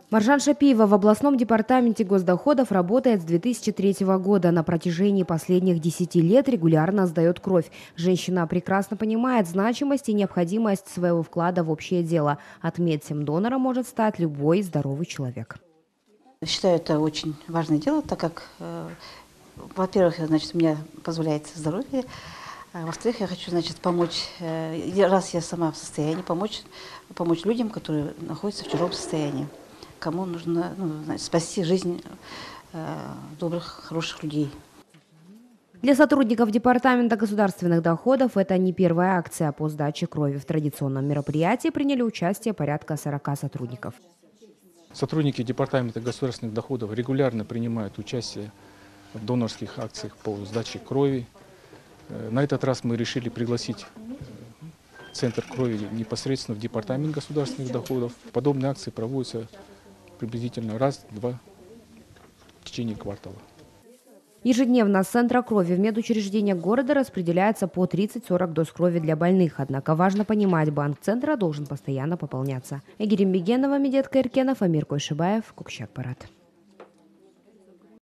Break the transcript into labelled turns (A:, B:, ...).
A: Маржан Шапиева в областном департаменте госдоходов работает с 2003 года. На протяжении последних 10 лет регулярно сдает кровь. Женщина прекрасно понимает значимость и необходимость своего вклада в общее дело. Отметим, донором может стать любой здоровый человек.
B: Считаю, это очень важное дело, так как, во-первых, у меня позволяет здоровье, во-вторых, я хочу, помочь, раз я сама в состоянии, помочь людям, которые находятся в тяжелом состоянии, кому нужно спасти жизнь добрых, хороших людей.
A: Для сотрудников Департамента государственных доходов это не первая акция по сдаче крови. В традиционном мероприятии приняли участие порядка 40 сотрудников.
C: Сотрудники Департамента государственных доходов регулярно принимают участие в донорских акциях по сдаче крови. На этот раз мы решили пригласить Центр крови непосредственно в Департамент государственных доходов. Подобные акции проводятся приблизительно раз-два в течение квартала.
A: Ежедневно с Центра крови в медучреждениях города распределяется по 30-40 доз крови для больных. Однако важно понимать, банк Центра должен постоянно пополняться. Эгерим Бегенова, Медет Каиркенов, Амир Койшибаев, Кукчак-Парат.